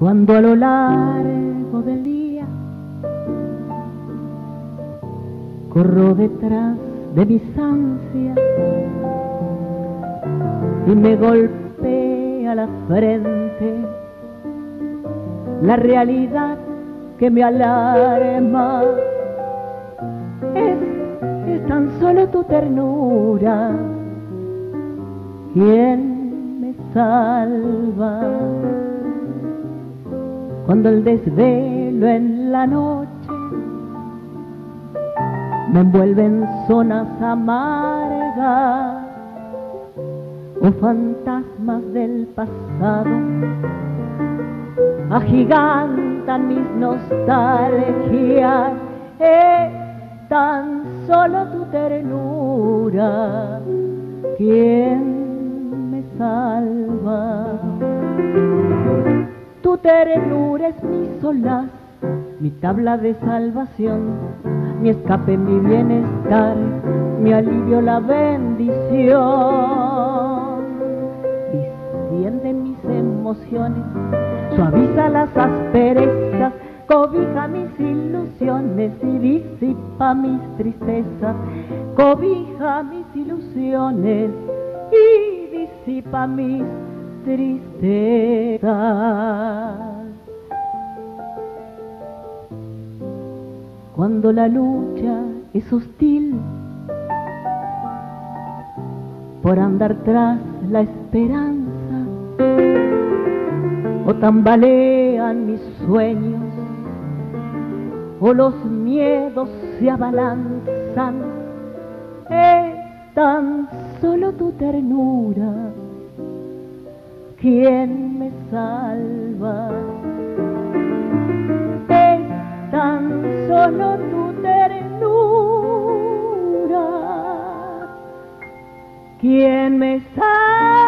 Cuando a lo largo del día corro detrás de mis ansias y me golpea la frente la realidad que me alarma, es tan solo tu ternura quien me salva. Cuando el desvelo en la noche me envuelve en zonas amargas o fantasmas del pasado agigantan mis nostalgias, es tan solo tu ternura quien me salva. Tu ternura es mi solaz, mi tabla de salvación, mi escape, mi bienestar, mi alivio, la bendición. Distiende mis emociones, suaviza las asperezas, cobija mis ilusiones y disipa mis tristezas. Cobija mis ilusiones y disipa mis tristezas. Cuando la lucha es hostil por andar tras la esperanza, o tambalean mis sueños, o los miedos se abalanzan, es tan solo tu ternura quien me salva. Es tan solo tu ternura quien me salva.